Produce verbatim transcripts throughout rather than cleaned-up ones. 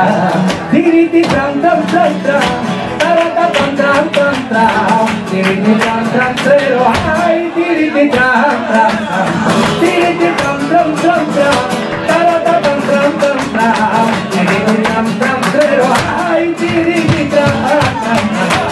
tiriti tran tran tran tran, tarata tran tran tran tran, tiriti tran tran trero, ay, tiriti tran tran tran, tiriti tran tran tran tran, tarata tran tran tran tran, tiriti tran tran trero, ay, tiriti tran tran tran.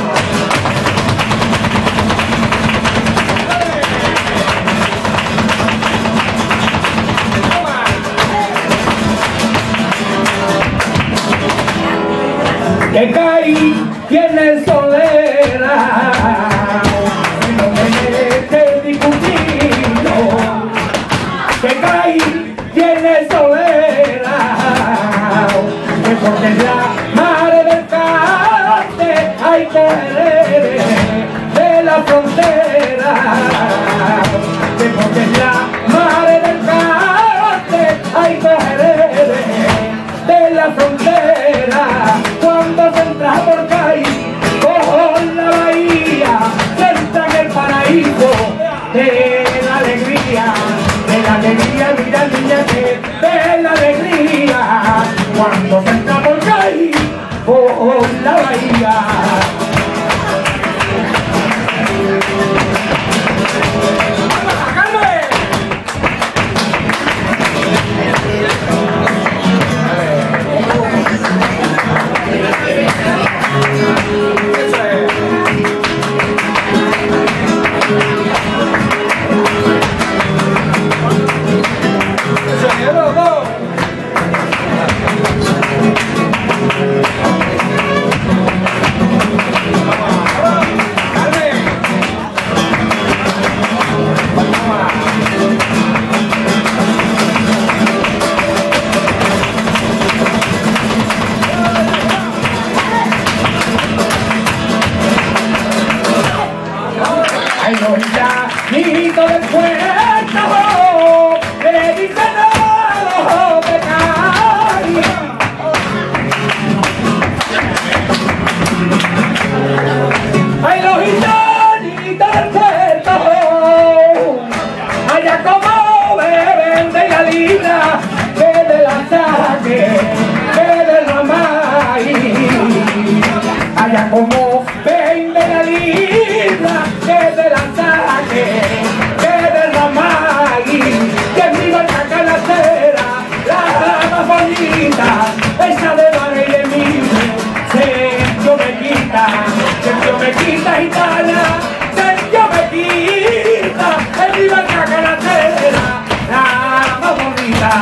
Que caí, tiene solera, no me que discutido. Que caí, tiene solera, que porque es la madre del cante, hay que heredar de la frontera. Que porque es la madre del cante, hay que heredar de la frontera. Cuando se entra por Cay, por la bahía, se entra en el paraíso de la alegría, de la alegría, mira niña que de la alegría. Cuando se entra por Cay, por la bahía. Hijito del puerto, le dicen no de Cay. Ay, los gitanitos del puerto, allá como beben de la libra, que de la saque, que de la maíz. Allá como beben de la libra, que de la saque, que de la maíz. Que viva la canastera, la más bonita, esa de Vara y de mí. Sergio me quita, Sergio me quita gitana, Sergio me quita, que viva la canastera, la más bonita.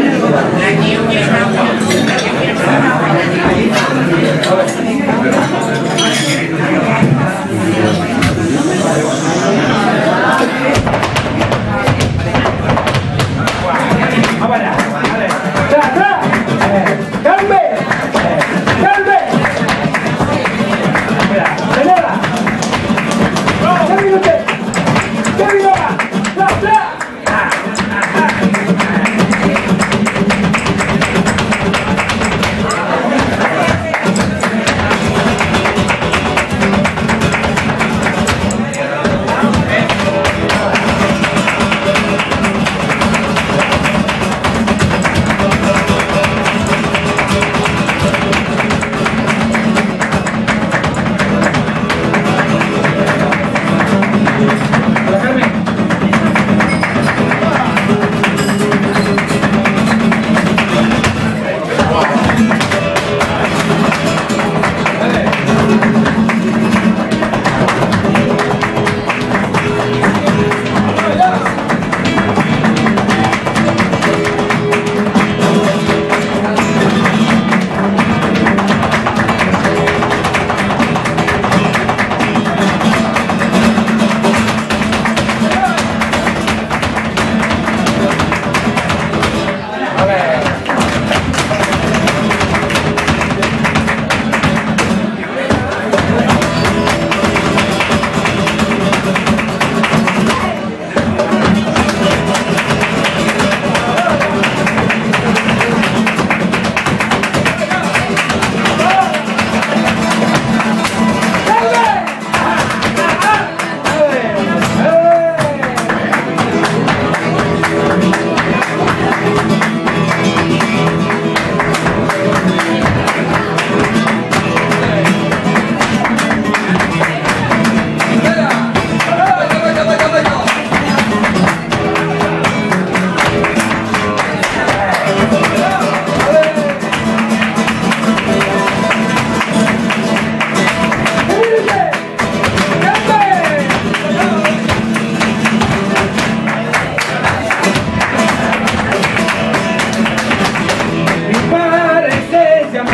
Gracias.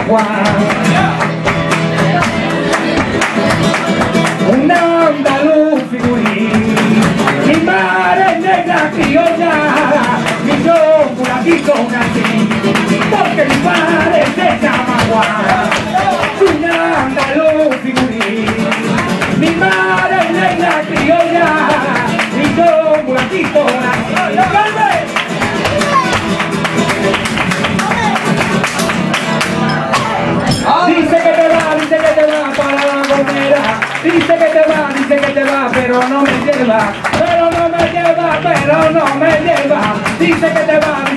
Juan. Un andaluz figurín, mi madre negra criolla, y yo mulatito nací, porque mi padre se llama Juan. Un andaluz figurín, mi madre negra criolla, y yo mulatito nací. Dice que te va, dice que te va para la gomera. Dice que te va, dice que te va, pero no me lleva. Pero no me lleva, pero no me lleva. Dice que te va.